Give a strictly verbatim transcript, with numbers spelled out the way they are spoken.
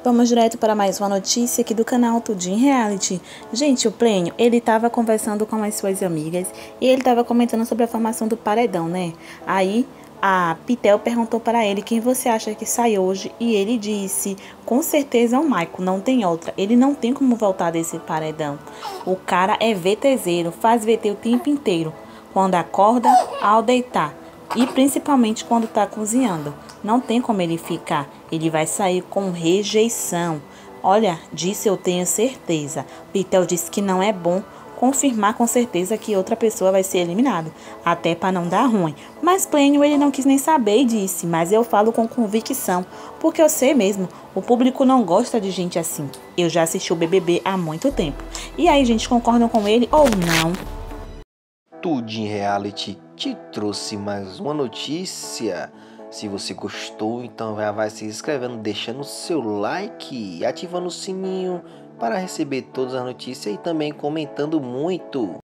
Vamos direto para mais uma notícia aqui do canal Tudo em Reality. Gente, o Plênio, ele tava conversando com as suas amigas e ele tava comentando sobre a formação do paredão, né? Aí a Pitel perguntou para ele quem você acha que sai hoje e ele disse, com certeza é o Maico, não tem outra. Ele não tem como voltar desse paredão. O cara é VTZero, faz V T o tempo inteiro, quando acorda, ao deitar. E principalmente quando tá cozinhando. Não tem como ele ficar. Ele vai sair com rejeição. Olha, disso eu tenho certeza. Pitel disse que não é bom confirmar com certeza que outra pessoa vai ser eliminada. Até para não dar ruim. Mas Plênio ele não quis nem saber e disse. Mas eu falo com convicção. Porque eu sei mesmo. O público não gosta de gente assim. Eu já assisti o B B B há muito tempo. E aí, gente, concordam com ele ou não? Tudo em Reality te trouxe mais uma notícia. Se você gostou, então já vai se inscrevendo, deixando o seu like e ativando o sininho para receber todas as notícias e também comentando muito.